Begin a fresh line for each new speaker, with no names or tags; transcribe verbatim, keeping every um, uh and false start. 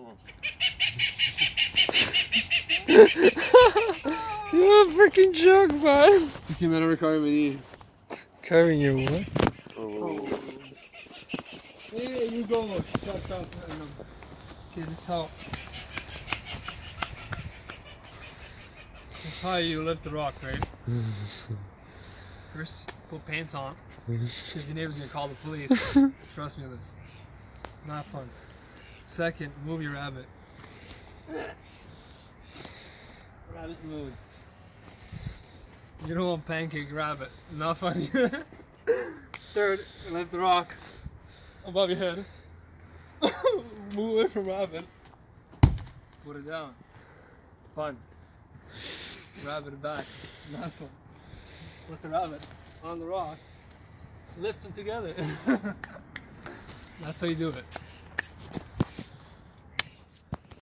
You're a freaking joke, man.
C'est qui m'a carving my knee.
Carving your what?
Oh.
Hey, you go. Shut up. Okay, this is how. This is how you lift the rock, right? First, put pants on, because your neighbor's gonna call the police. Trust me on this. Not fun. Second, move your rabbit. Rabbit moves. You don't want pancake rabbit. Not funny. Third, lift the rock above your head. Move away from rabbit. Put it down. Fun. Rabbit it back. Not fun. Put the rabbit on the rock. Lift them together. That's how you do it.